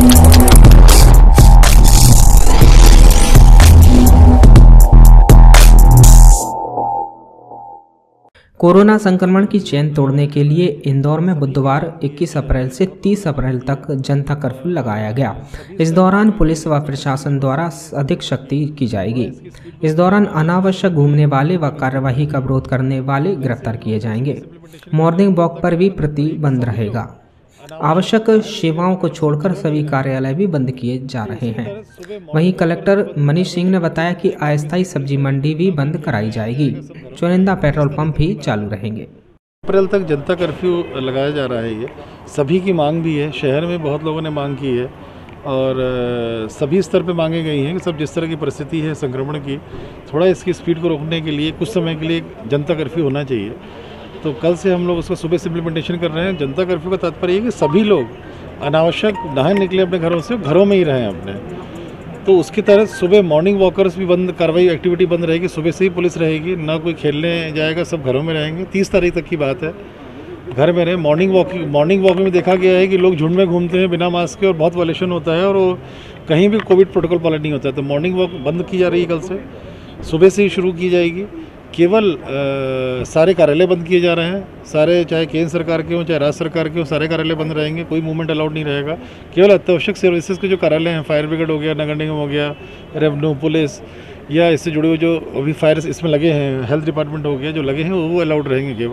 Corona संक्रमण की chain तोड़ने के लिए इंदौर में बुधवार 21 अप्रैल से 30 अप्रैल तक जनता कर्फ्यू लगाया गया। इस दौरान पुलिस व प्रशासन द्वारा अधिक सख्ती की जाएगी। इस दौरान अनावश्यक घूमने वाले व कार्यवाही का विरोध करने वाले गिरफ्तार किए जाएंगे। मॉर्निंग वॉक पर भी प्रतिबंध रहेगा। आवश्यक सेवाओं को छोड़कर सभी कार्यालय भी बंद किए जा रहे हैं। वहीं कलेक्टर मनीष सिंह ने बताया कि अस्थायी सब्जी मंडी भी बंद कराई जाएगी। चुनिंदा पेट्रोल पंप भी चालू रहेंगे। अप्रैल तक जनता कर्फ्यू लगाया जा रहा है। ये सभी की मांग भी है, शहर में बहुत लोगों ने मांग की है और सभी स्तर पे मांगे गई हैं कि सब जिस तरह की परिस्थिति है संक्रमण की, थोड़ा इसकी स्पीड को रोकने के लिए कुछ समय के लिए जनता कर्फ्यू होना चाहिए। तो कल से हम लोग उसको सुबह से इम्प्लीमेंटेशन कर रहे हैं। जनता कर्फ्यू का तात्पर्य है कि सभी लोग अनावश्यक ना निकले अपने घरों से, घरों में ही रहें अपने। तो उसकी तरह सुबह मॉर्निंग वॉकर्स भी बंद, कार्रवाई एक्टिविटी बंद रहेगी। सुबह से ही पुलिस रहेगी, ना कोई खेलने जाएगा, सब घरों में रहेंगे। 30 तारीख तक की बात है, घर में रहें। मॉर्निंग वॉक में देखा गया है कि लोग झुंड में घूमते हैं बिना मास्क के और बहुत वायलेशन होता है और वो कहीं भी कोविड प्रोटोकॉल पालन नहीं होता है। तो मॉर्निंग वॉक बंद की जा रही है, कल से सुबह से ही शुरू की जाएगी। केवल सारे कार्यालय बंद किए जा रहे हैं, सारे, चाहे केंद्र सरकार के हों चाहे राज्य सरकार के हों, सारे कार्यालय बंद रहेंगे। कोई मूवमेंट अलाउड नहीं रहेगा। केवल अत्यावश्यक सर्विसेज के जो कार्यालय हैं, फायर ब्रिगेड हो गया, नगर निगम हो गया, रेवेन्यू, पुलिस या इससे जुड़े हुए जो अभी फायर इसमें लगे हैं, हेल्थ डिपार्टमेंट हो गया, जो लगे हैं वो अलाउड रहेंगे।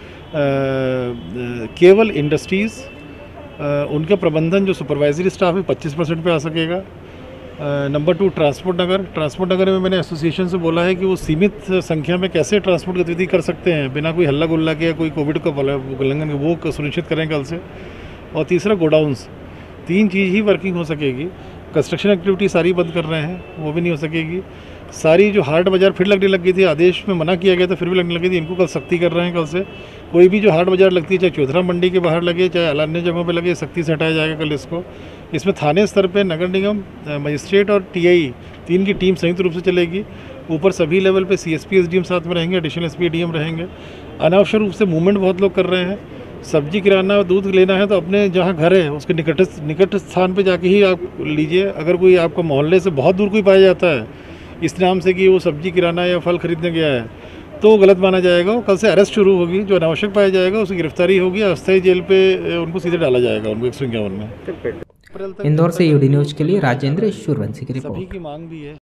केवल इंडस्ट्रीज़, उनका प्रबंधन जो सुपरवाइजरी स्टाफ है 25% पे आ सकेगा। नंबर 2, ट्रांसपोर्ट नगर में मैंने एसोसिएशन से बोला है कि वो सीमित संख्या में कैसे ट्रांसपोर्ट गतिविधि कर सकते हैं बिना कोई हल्ला गुल्ला के या कोई कोविड का उल्लंघन, वो सुनिश्चित करें कल से। और तीसरा, गोडाउंस, 3 चीज़ ही वर्किंग हो सकेगी। कंस्ट्रक्शन एक्टिविटी सारी बंद कर रहे हैं, वो भी नहीं हो सकेगी। सारी जो हाट बाज़ार फिर लगने लग गई थी, आदेश में मना किया गया था, फिर भी लगने लगी थी, इनको कल सख्ती कर रहे हैं। कल से कोई भी जो हाट बाज़ार लगती है, चाहे चौधरा मंडी के बाहर लगे चाहे अन्य जगहों पे लगे, सख्ती से हटाया जाएगा कल इसको। इसमें थाने स्तर पे नगर निगम, मजिस्ट्रेट और टीआई 3 की टीम संयुक्त रूप से चलेगी। ऊपर सभी लेवल पे सीएसपी एसडीएम साथ में रहेंगे, एडिशनल एसपी डीएम रहेंगे। अनावश्यक रूप से मूवमेंट बहुत लोग कर रहे हैं। सब्जी किराना दूध लेना है तो अपने जहाँ घर है उसके निकट स्थान पे जाके ही आप लीजिए। अगर कोई आपको मोहल्ले से बहुत दूर कोई पाया जाता है इस नाम से कि वो सब्जी किराना या फल खरीदने गया है, तो गलत माना जाएगा। कल से अरेस्ट शुरू होगी। जो अनावश्यक पाया जाएगा उसकी गिरफ्तारी होगी, अस्थायी जेल पे उनको सीधे डाला जाएगा, उनको 151 में। इंदौर से यूडी न्यूज के लिए राजेंद्र सूर्यवंशी की रिपोर्ट। सभी की मांग भी है।